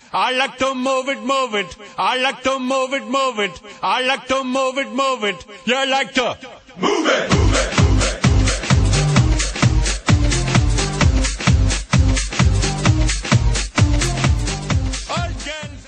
I like to move it, move it. I like to move it, move it. I like to move it, move it. You like to move it.